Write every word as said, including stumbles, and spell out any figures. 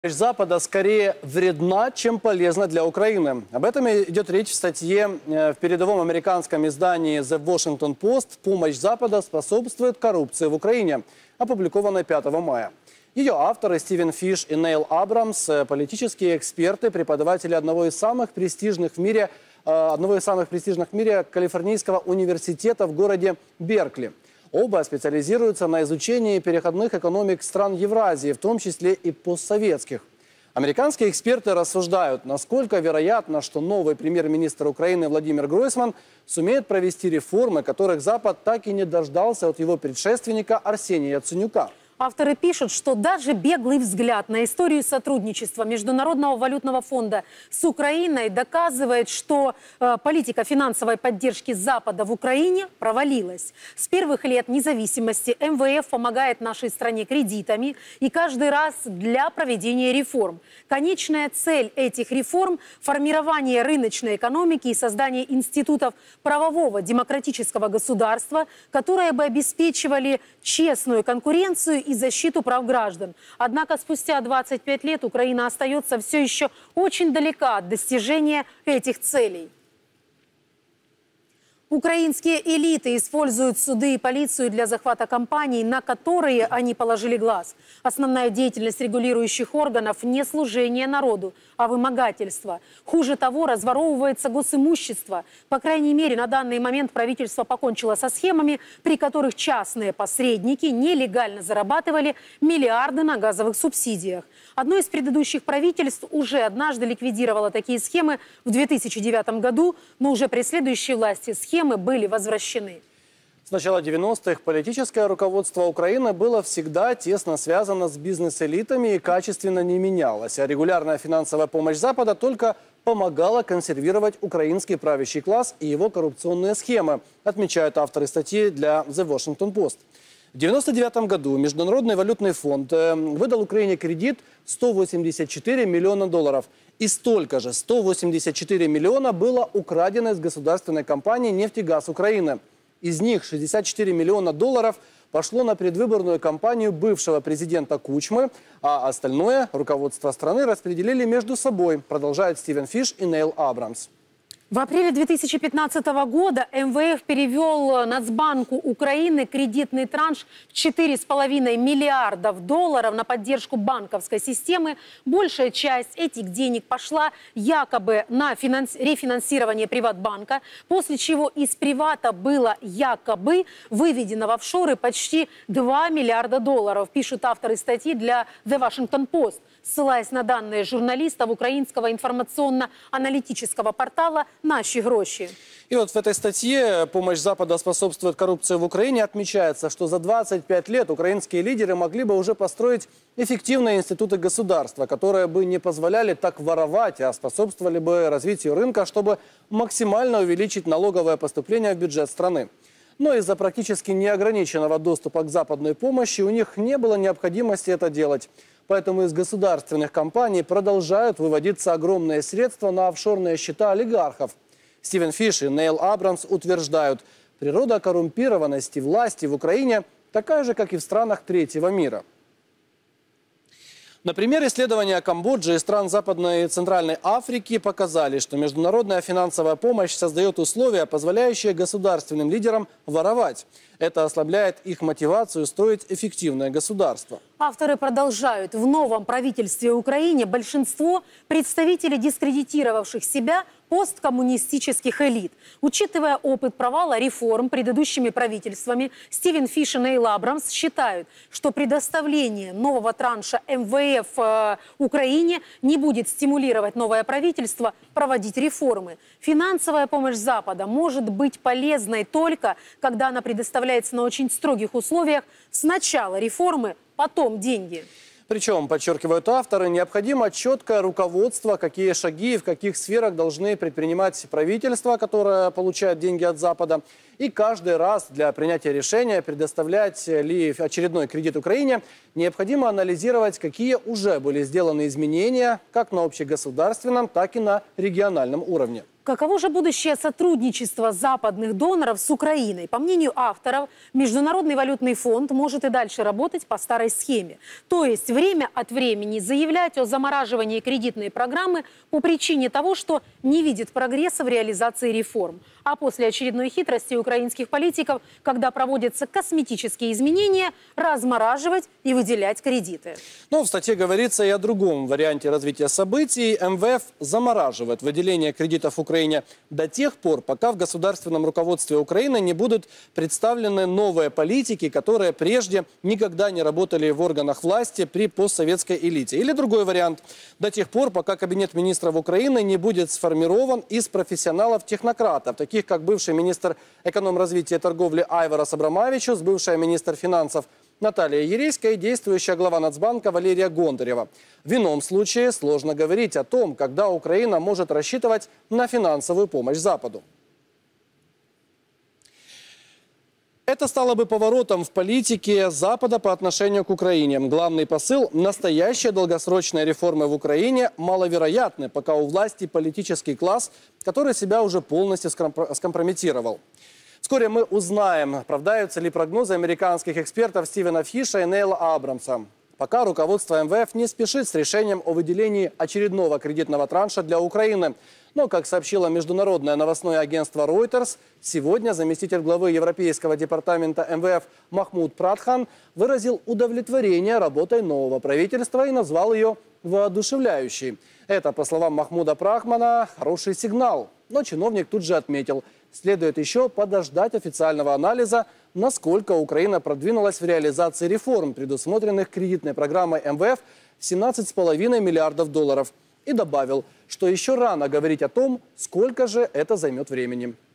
Запада скорее вредна, чем полезна для Украины. Об этом идет речь в статье в передовом американском издании The Washington Post «Помощь Запада способствует коррупции в Украине», опубликованной пятого мая. Ее авторы Стивен Фиш и Нейл Абрамс – политические эксперты, преподаватели одного из самых престижных в мире, одного из самых престижных в мире Калифорнийского университета в городе Беркли. Оба специализируются на изучении переходных экономик стран Евразии, в том числе и постсоветских. Американские эксперты рассуждают, насколько вероятно, что новый премьер-министр Украины Владимир Гройсман сумеет провести реформы, которых Запад так и не дождался от его предшественника Арсения Яценюка. Авторы пишут, что даже беглый взгляд на историю сотрудничества Международного валютного фонда с Украиной доказывает, что э, политика финансовой поддержки Запада в Украине провалилась. С первых лет независимости эм вэ эф помогает нашей стране кредитами и каждый раз для проведения реформ. Конечная цель этих реформ – формирование рыночной экономики и создание институтов правового демократического государства, которые бы обеспечивали честную конкуренцию и защиту прав граждан. Однако спустя двадцать пять лет Украина остается все еще очень далека от достижения этих целей. Украинские элиты используют суды и полицию для захвата компаний, на которые они положили глаз. Основная деятельность регулирующих органов – не служение народу, а вымогательство. Хуже того, разворовывается госимущество. По крайней мере, на данный момент правительство покончило со схемами, при которых частные посредники нелегально зарабатывали миллиарды на газовых субсидиях. Одно из предыдущих правительств уже однажды ликвидировало такие схемы в две тысячи девятом году, но уже при следующей власти схемы были возвращены. С начала девяностых политическое руководство Украины было всегда тесно связано с бизнес-элитами и качественно не менялось. А регулярная финансовая помощь Запада только помогала консервировать украинский правящий класс и его коррупционные схемы, отмечают авторы статьи для The Washington Post. В девяносто девятом году Международный валютный фонд выдал Украине кредит сто восемьдесят четыре миллиона долларов. И столько же, сто восемьдесят четыре миллиона, было украдено из государственной компании «Нефтегаз Украины». Из них шестьдесят четыре миллиона долларов пошло на предвыборную кампанию бывшего президента Кучмы, а остальное руководство страны распределили между собой, продолжают Стивен Фиш и Нейл Абрамс. В апреле две тысячи пятнадцатого года эм вэ эф перевел Нацбанку Украины кредитный транш в четыре с половиной миллиардов долларов на поддержку банковской системы. Большая часть этих денег пошла якобы на финанс... рефинансирование Приватбанка, после чего из Привата было якобы выведено в офшоры почти два миллиарда долларов, пишут авторы статьи для The Washington Post, ссылаясь на данные журналистов украинского информационно-аналитического портала «Наши гроши». И вот в этой статье «Помощь Запада способствует коррупции в Украине» отмечается, что за двадцать пять лет украинские лидеры могли бы уже построить эффективные институты государства, которые бы не позволяли так воровать, а способствовали бы развитию рынка, чтобы максимально увеличить налоговое поступление в бюджет страны. Но из-за практически неограниченного доступа к западной помощи у них не было необходимости это делать. Поэтому из государственных компаний продолжают выводиться огромные средства на офшорные счета олигархов. Стивен Фиш и Нейл Абрамс утверждают, природа коррумпированности власти в Украине такая же, как и в странах третьего мира. Например, исследования Камбоджи и стран Западной и Центральной Африки показали, что международная финансовая помощь создает условия, позволяющие государственным лидерам воровать. Это ослабляет их мотивацию строить эффективное государство. Авторы продолжают. В новом правительстве Украины большинство представителей дискредитировавших себя посткоммунистических элит. Учитывая опыт провала реформ предыдущими правительствами, Стивен Фиш и Нейл Абрамс считают, что предоставление нового транша эм вэ эф э, Украине не будет стимулировать новое правительство проводить реформы. Финансовая помощь Запада может быть полезной только, когда она предоставляется на очень строгих условиях. Сначала реформы, потом деньги. Причем, подчеркивают авторы, необходимо четкое руководство, какие шаги и в каких сферах должны предпринимать правительства, которое получает деньги от Запада. И каждый раз для принятия решения, предоставлять ли очередной кредит Украине, необходимо анализировать, какие уже были сделаны изменения как на общегосударственном, так и на региональном уровне. Каково же будущее сотрудничества западных доноров с Украиной? По мнению авторов, Международный валютный фонд может и дальше работать по старой схеме. То есть время от времени заявлять о замораживании кредитной программы по причине того, что не видит прогресса в реализации реформ. А после очередной хитрости украинских политиков, когда проводятся косметические изменения, размораживать и выделять кредиты. Но в статье говорится и о другом варианте развития событий. эм вэ эф замораживает выделение кредитов Украине до тех пор, пока в государственном руководстве Украины не будут представлены новые политики, которые прежде никогда не работали в органах власти при постсоветской элите. Или другой вариант – до тех пор, пока Кабинет министров Украины не будет сформирован из профессионалов-технократов, таких как бывший министр эконом-развития и торговли Айварас Абрамавичус, бывшая министр финансов Наталья Ерейская и действующая глава Нацбанка Валерия Гондарева. В ином случае сложно говорить о том, когда Украина может рассчитывать на финансовую помощь Западу. Это стало бы поворотом в политике Запада по отношению к Украине. Главный посыл – настоящие долгосрочные реформы в Украине маловероятны, пока у власти политический класс, который себя уже полностью скомпрометировал. Вскоре мы узнаем, оправдаются ли прогнозы американских экспертов Стивена Фиша и Нейла Абрамса. Пока руководство эм вэ эф не спешит с решением о выделении очередного кредитного транша для Украины. Но, как сообщило международное новостное агентство Reuters, сегодня заместитель главы Европейского департамента эм вэ эф Махмуд Прадхан выразил удовлетворение работой нового правительства и назвал ее воодушевляющей. Это, по словам Махмуда Прахмана, хороший сигнал. Но чиновник тут же отметил, следует еще подождать официального анализа, насколько Украина продвинулась в реализации реформ, предусмотренных кредитной программой эм вэ эф в семнадцать с половиной миллиардов долларов. И добавил, что еще рано говорить о том, сколько же это займет времени.